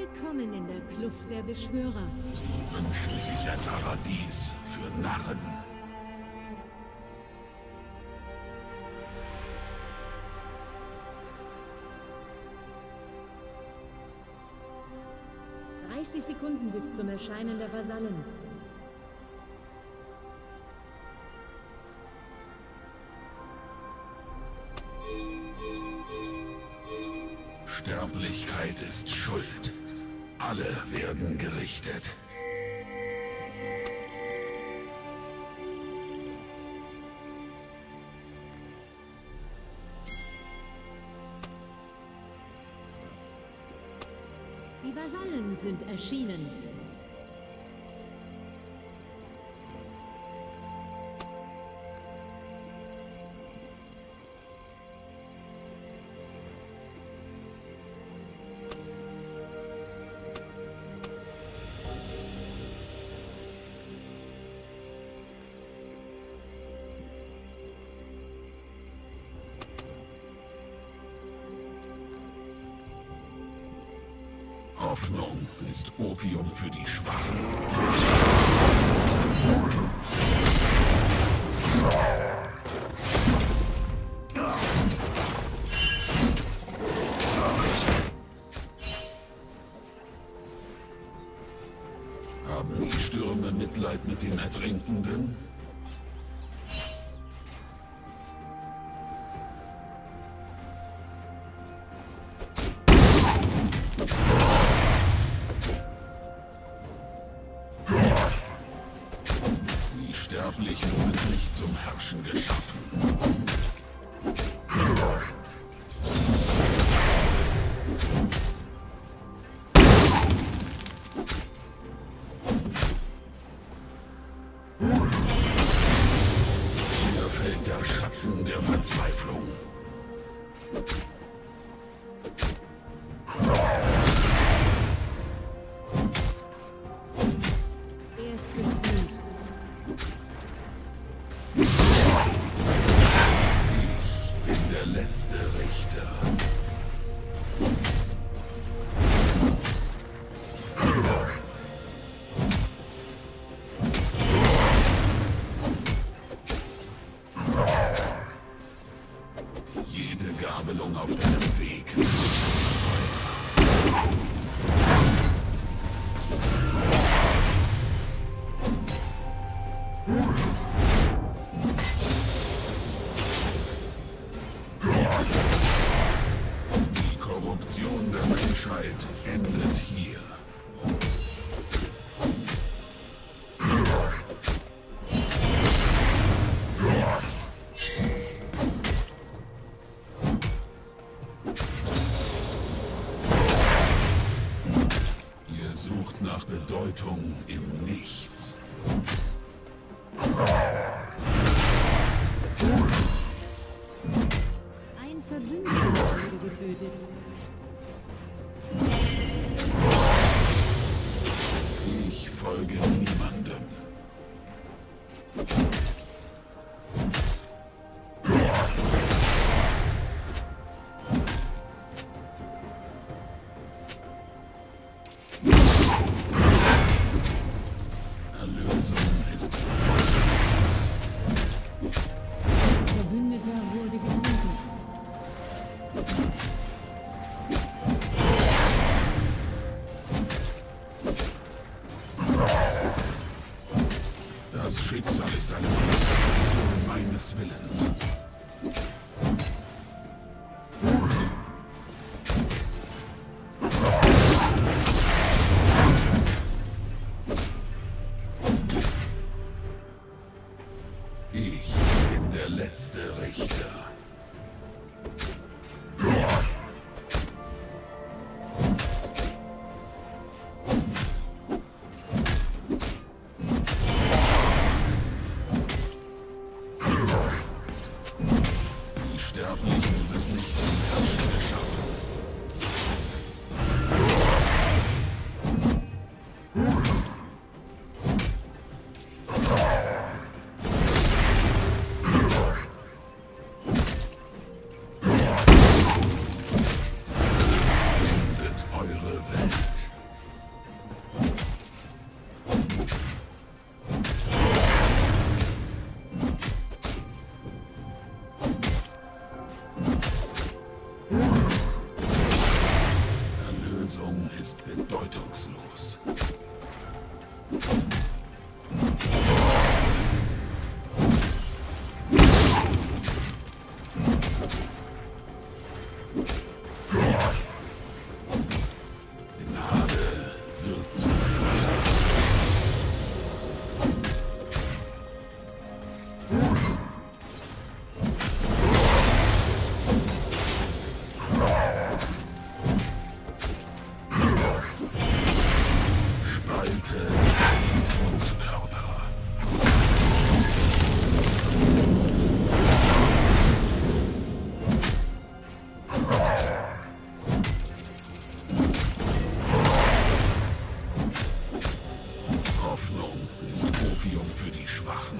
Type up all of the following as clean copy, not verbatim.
Willkommen in der Kluft der Beschwörer. Sie wünschen sich ein Paradies für Narren. Sekunden bis zum Erscheinen der Vasallen. Sterblichkeit ist Schuld. Alle werden gerichtet. Die Vasallen sind erschienen. Hoffnung ist Opium für die Schwachen. Haben die Stürme Mitleid mit den Ertrinkenden? Die Sterblichen sind nicht zum Herrschen geschaffen. Hier fällt der Schatten der Verzweiflung. Erstes Blut. Ich bin der letzte Richter. Jede Gabelung auf deinem Weg. Die Korruption der Menschheit endet hier. Ihr sucht nach Bedeutung im Nichts. Ein Verbündeter wurde getötet. Ich folge niemandem. Erlösung ist bedeutungslos. Verbündeter wurde getötet. Das Schicksal ist eine Manifestation meines Willens. Ich bin der letzte Richter. Die Sterblichen sind nicht zum Herrschen geschaffen. bedeutungslos. Gnade wird zu Feuer. Spalte Geist und Körper. Hoffnung ist Opium für die Schwachen.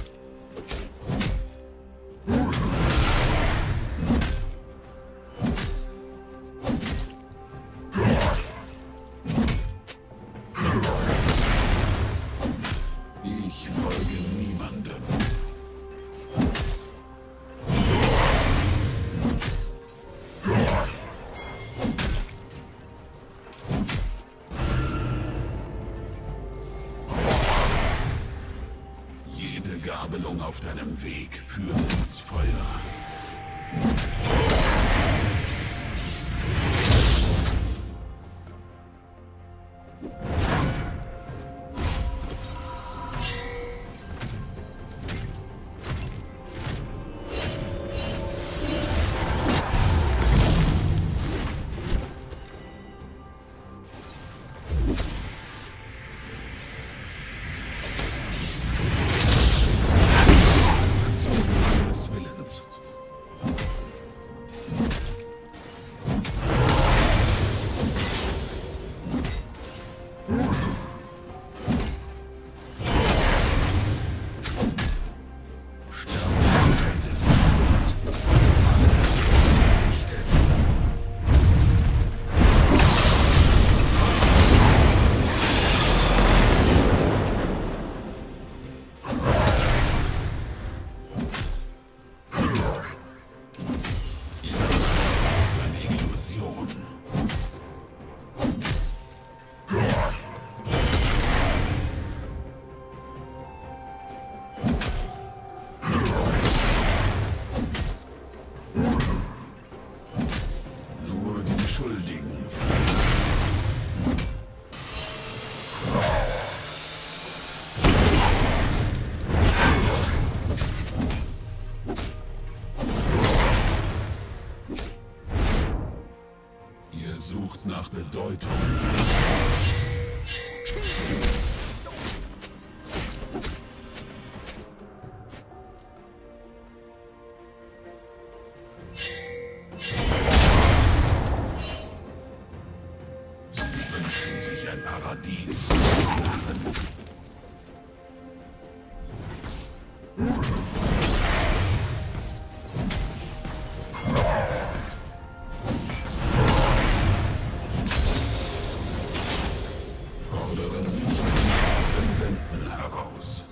Ich folge niemandem. Jede Gabelung auf deinem Weg führt ins Feuer. Nur die Schuldigen fliehen. Ihr sucht nach Bedeutung. Wünschen sich ein Paradies. Fordere nicht die Aszendenten heraus.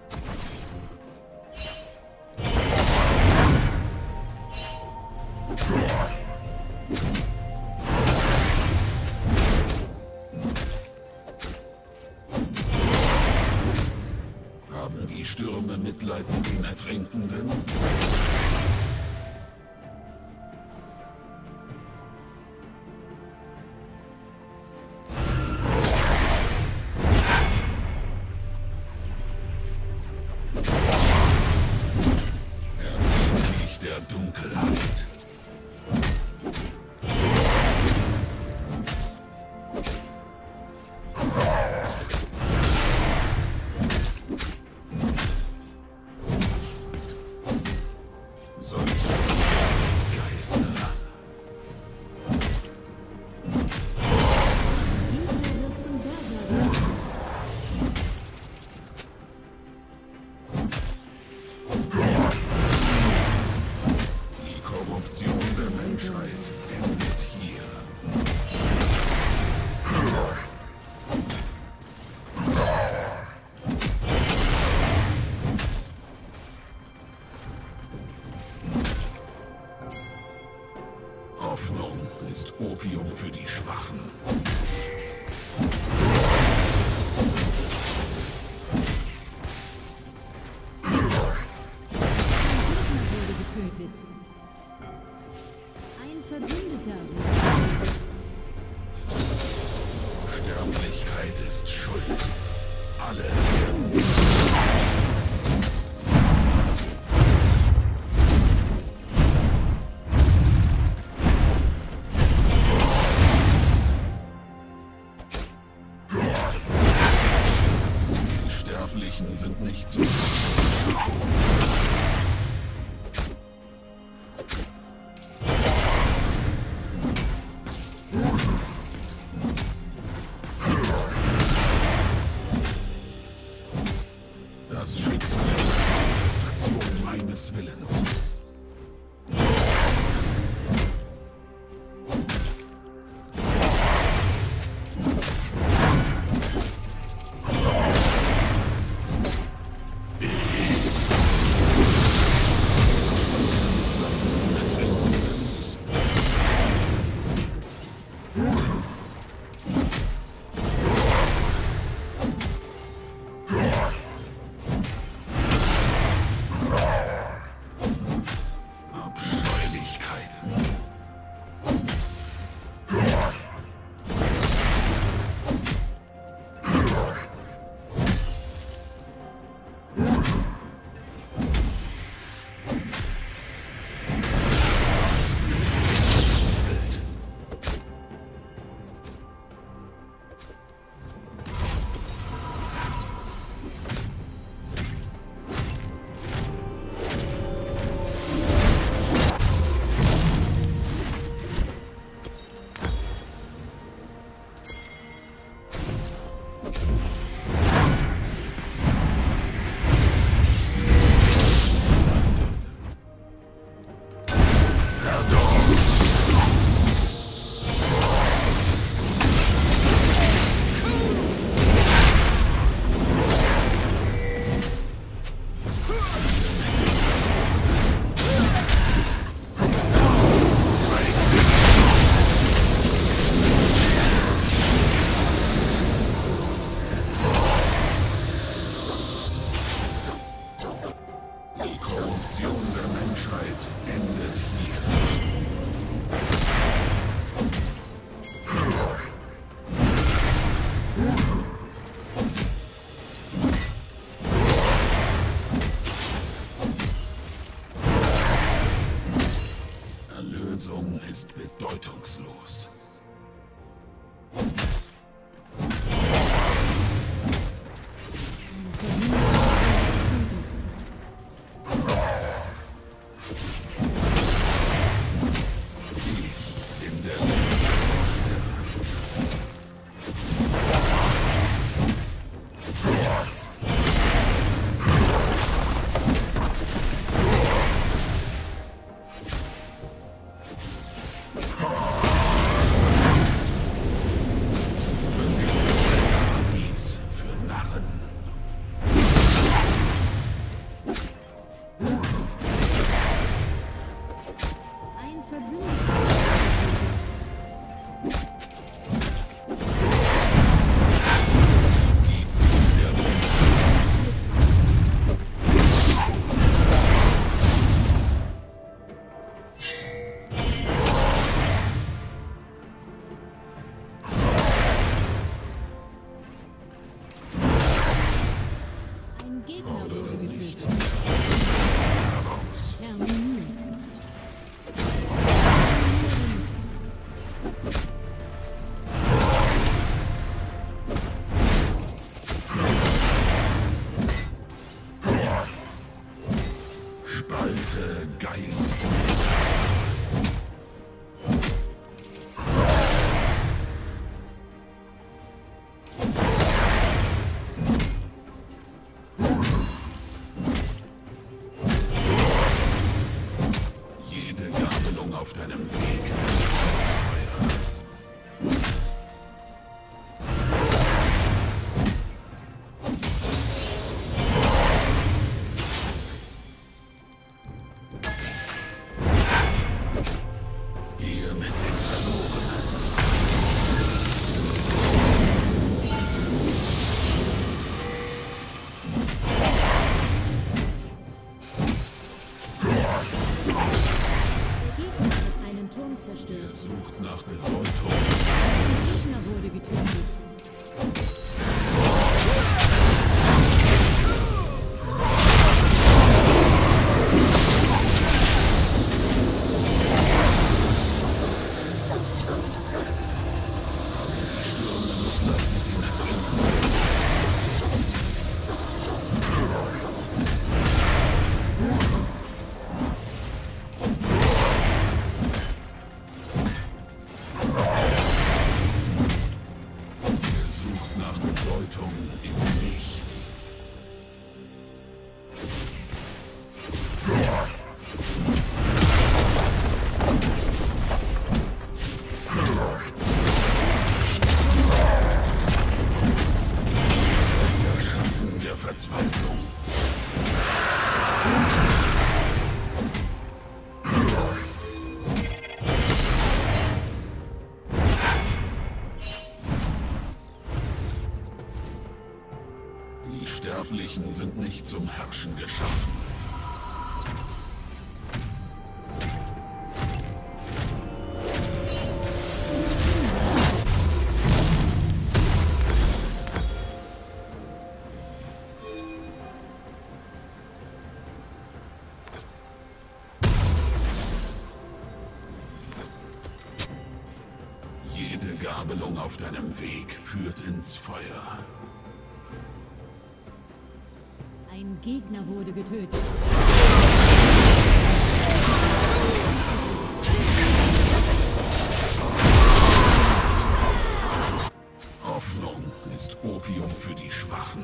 Haben die Stürme Mitleid mit den Ertrinkenden? Ergeben nicht der Dunkelheit. Solche Geister. Hitler wird zum Berserker. Die Korruption der Menschheit endet hier. Hoffnung ist Opium für die Schwachen. Sterblichen sind nicht so. Das Schicksal ist eine Manifestation meines Willens. Die Korruption der Menschheit endet hier. Erlösung ist bedeutungslos. Spalte Geist. Jede Gabelung auf deinem Weg. Ihr mit den Verlorenen. Einen Turm zerstört. Ihr sucht nach Bedeutung. Ein Gegner wurde getötet. Die stürmende Luftland mit den Ertrinkungen. nicht zum Herrschen geschaffen. Jede Gabelung auf deinem Weg führt ins Feuer. Ein Gegner wurde getötet. Hoffnung ist Opium für die Schwachen.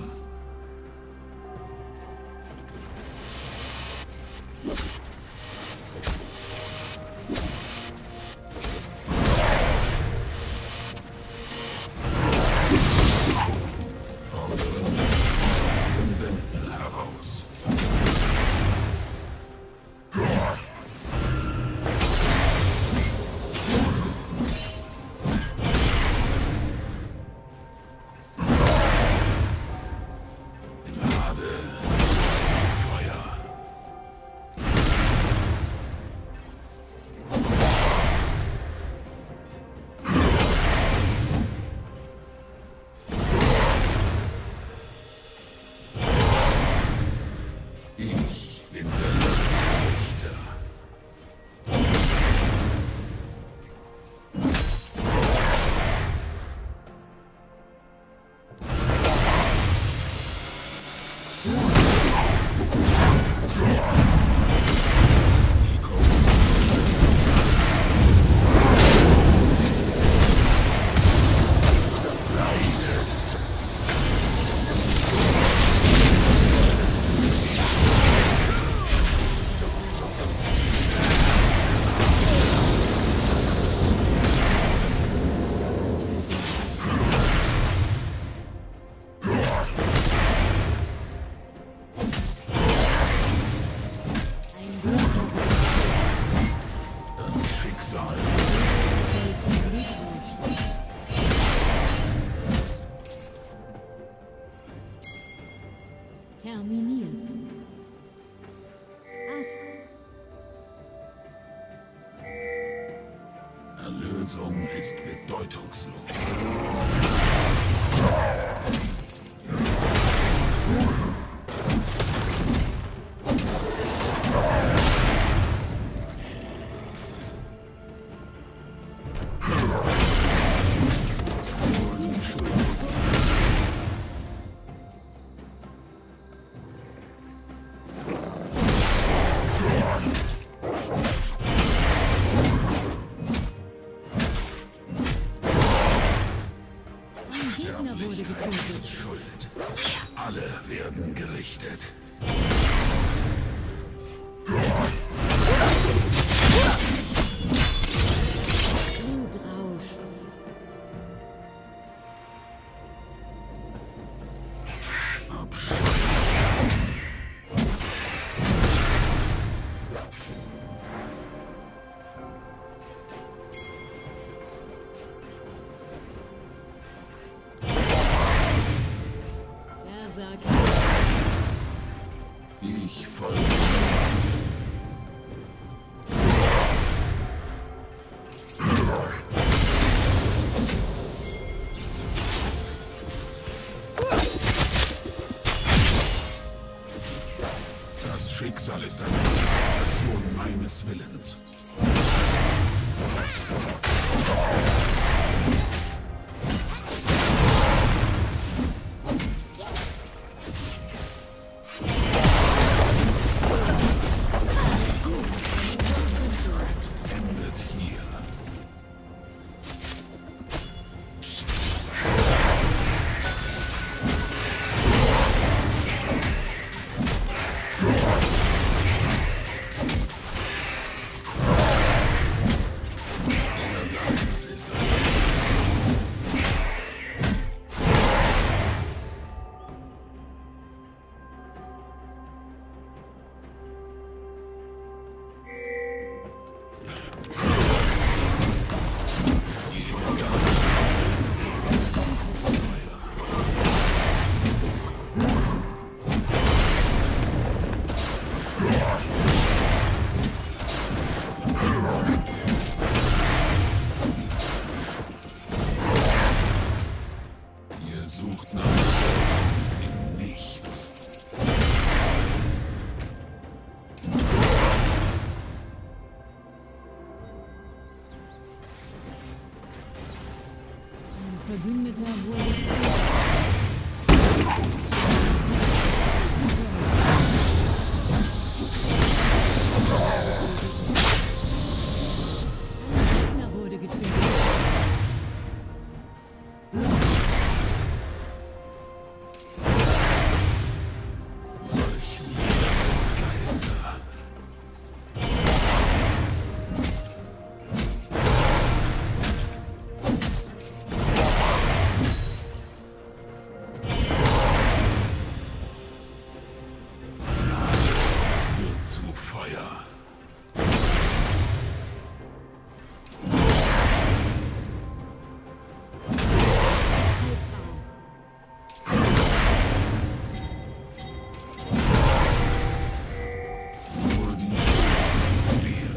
Ich bin der letzte Richter. Terminiert. Ass. Erlösung ist bedeutungslos. Gegner wurde getötet. Schuld. Alle werden gerichtet. Blutrausch. Ich folge. Das Schicksal ist eine Manifestation meines Willens. Endet hier. Allianz ist ein Ritter wurde getötet. Ein Gegner wurde getötet. Solch niedere Geister. Wird zu Feuer. Nur die Schatten fliehen.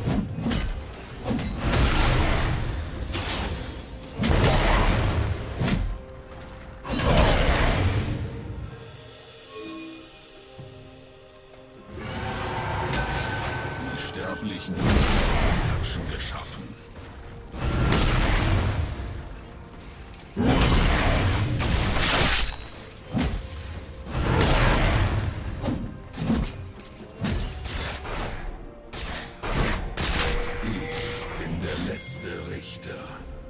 Die Sterblichen sind nicht zum Herrschen geschaffen. Ich bin der letzte Richter.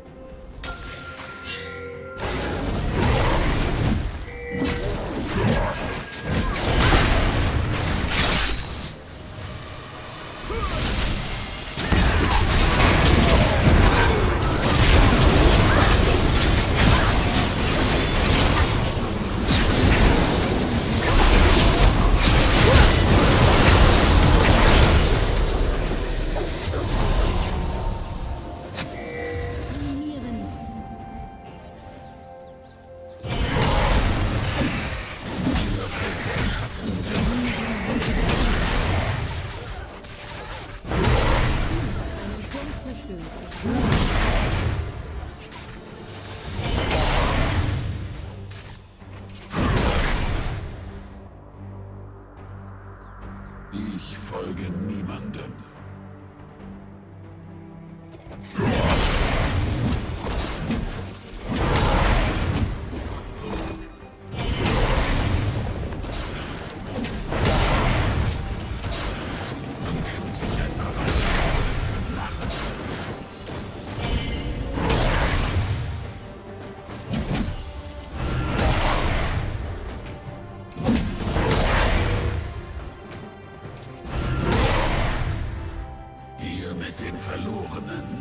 Dominierend. Hier fällt der Schatten der Einen Turm zerstört. Ich folge niemandem. Sie wünschen sich ein Paradies für Narren. Hier mit den Verlorenen.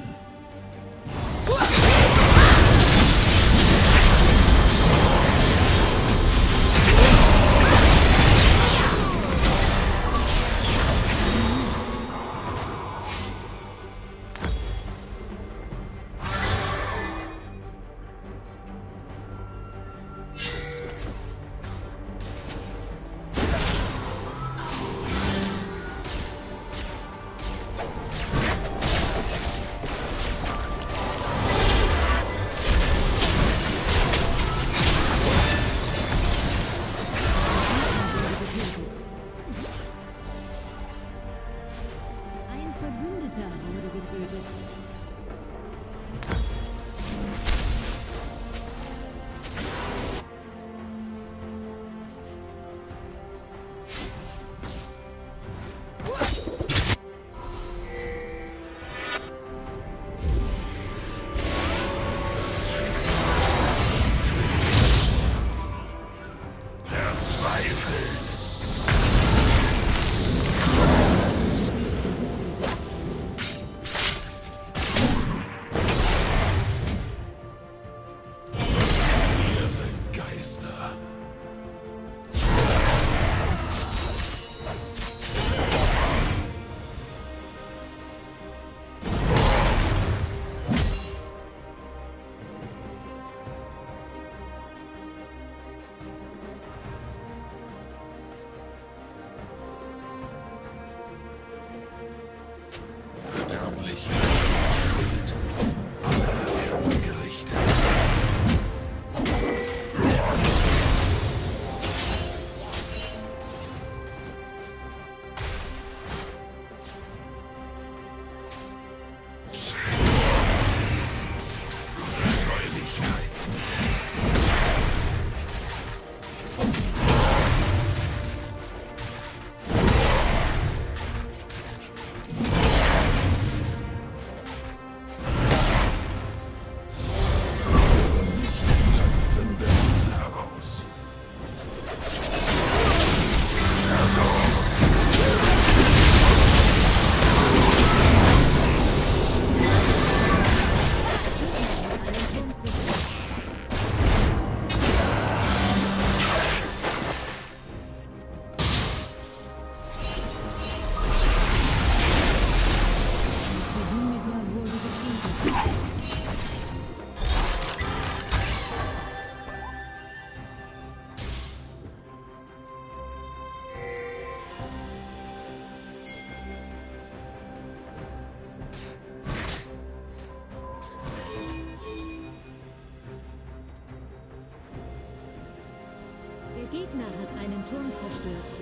Gegner hat einen Turm zerstört.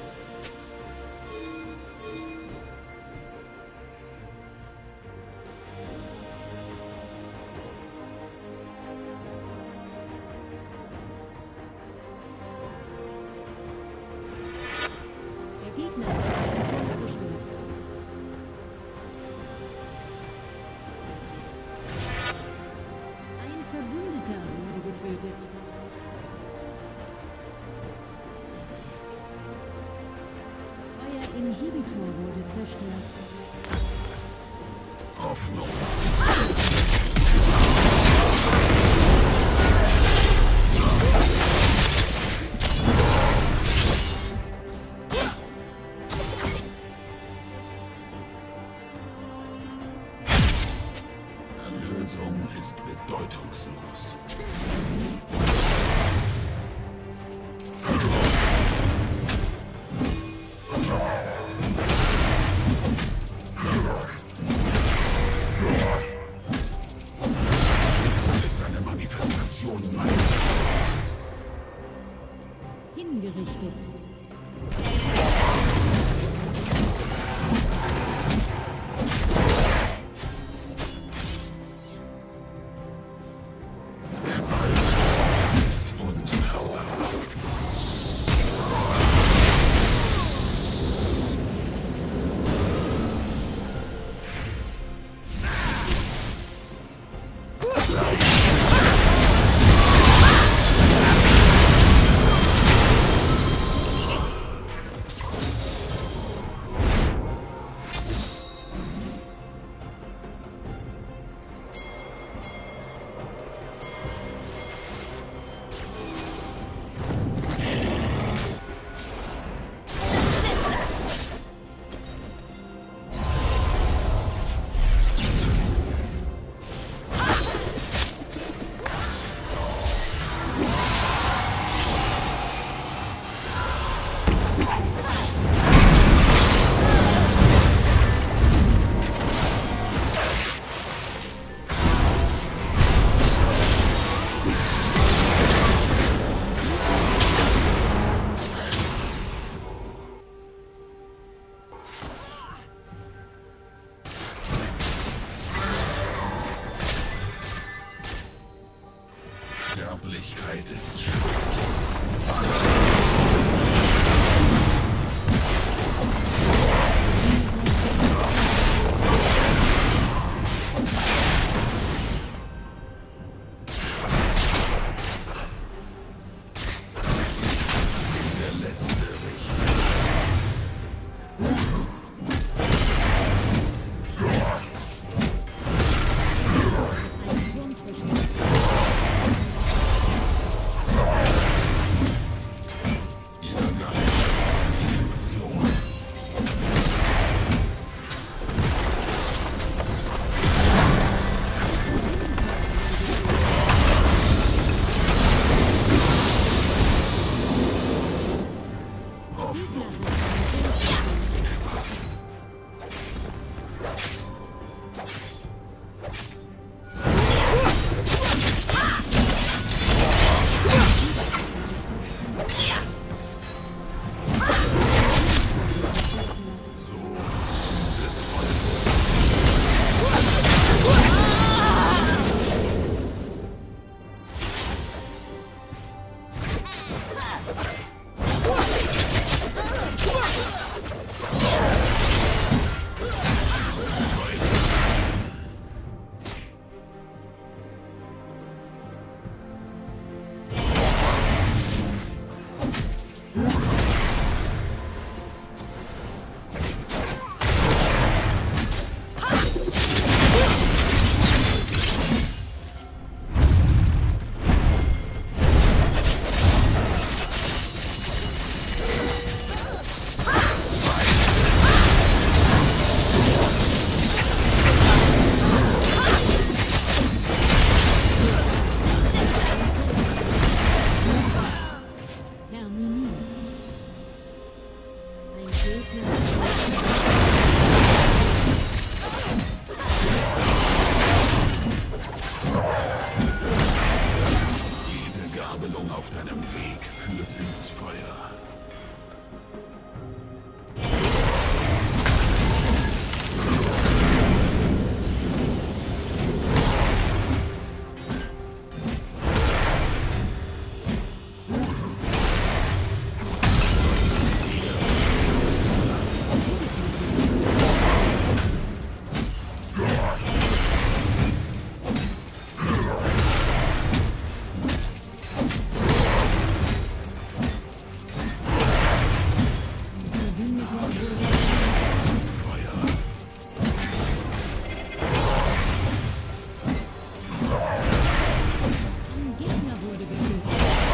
Der Gegner hat einen Turm zerstört. Ein Verbündeter wurde getötet. Euer Inhibitor wurde zerstört. Hoffnung. Erlösung ist bedeutungslos. Schicksal ist eine Manifestation meines Hingerichtet. Ist und Power. Sterblichkeit ist Schrott. Der letzte Richter. Ein Turm zerstört. Ihr Geist ist eine Illusion. Hoffnung. So Terminiert. Ein Gegner. jede Gabelung auf deinem Weg führt ins Feuer. Feuer. Ein Gegner wurde getötet.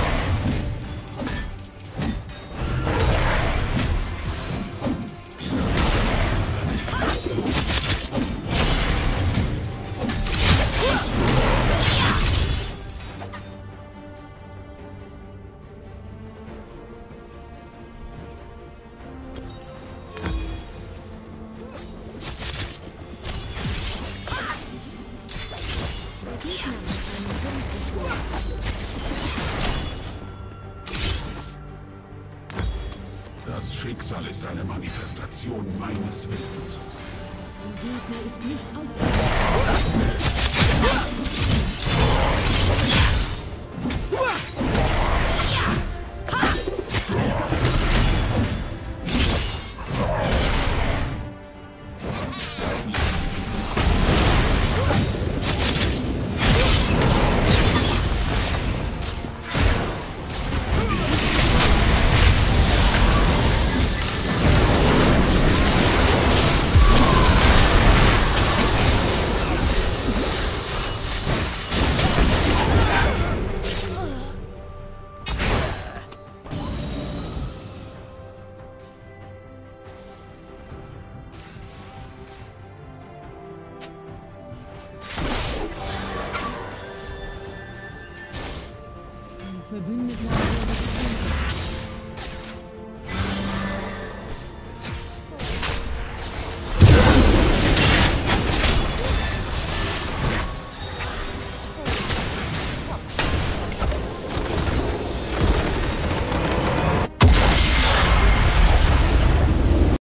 Das Schicksal ist eine Manifestation meines Willens. Ein Gegner ist nicht aufzuhalten.